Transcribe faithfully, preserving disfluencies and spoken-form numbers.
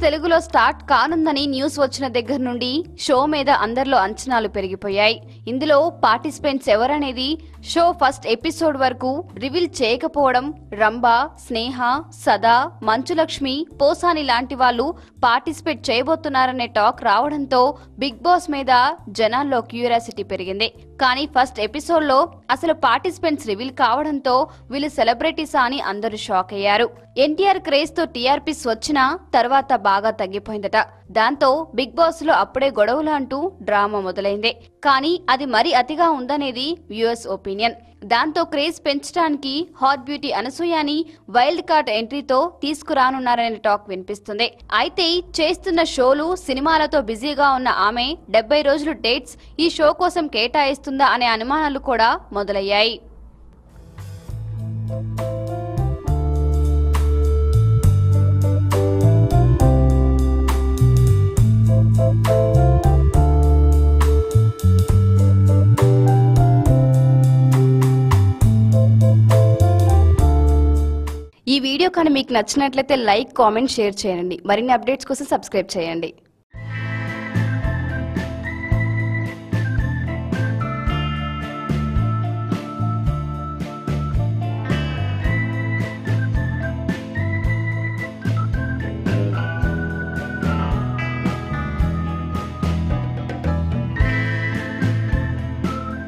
తెలుగులో స్టార్ట్ కానుందని న్యూస్ వచ్చిన దగ్గర నుండి షో మీద అందరిలో అంచనాలు పెరిగిపోయాయి. ఇందులో పార్టిసిపెంట్స్ ఎవరనేది షో ఫస్ట్ ఎపిసోడ్ వరకు రివీల్ చేయకపోవడం, రంభ, స్నేహ, సదా, మంచులక్ష్మి, పోసాని లాంటి వాళ్ళు పార్టిసిపేట్ చేయబోతున్నారనే టాక్ రావడంతో బిగ్ బాస్ మీద జనాల్లో క్యూరియాసిటీ పెరిగింది. కానీ ఫస్ట్ ఎపిసోడ్ లో అసలు పార్టిసిపెంట్స్ రివీల్ కావడంతో వీళ్ళు సెలబ్రిటీసా అని అందరూ షాక్ అయ్యారు. ఎన్టీఆర్ క్రేజ్ తో టీఆర్పీస్ వచ్చినా తర్వాత బాగా తగ్గిపోయిందట. దాంతో బిగ్ బాస్ లో అప్పుడే గొడవలు అంటూ డ్రామా మొదలైంది. కానీ అది మరీ అతిగా ఉందనేది వ్యూయర్స్ ఒపీనియన్. దాంతో క్రేజ్ పెంచడానికి హాట్ బ్యూటీ అనసూయని వైల్డ్ కార్డ్ ఎంట్రీతో తీసుకురానున్నారనే టాక్ వినిపిస్తుంది. అయితే చేస్తున్న షోలు, సినిమాలతో బిజీగా ఉన్న ఆమె డెబ్బై రోజులు డేట్స్ ఈ షో కోసం కేటాయిస్తుందా అనే అనుమానాలు కూడా మొదలయ్యాయి. ఈ వీడియో కానీ మీకు నచ్చినట్లయితే లైక్, కామెంట్, షేర్ చేయండి. మరిన్ని అప్డేట్స్ కోసం సబ్స్క్రైబ్ చేయండి.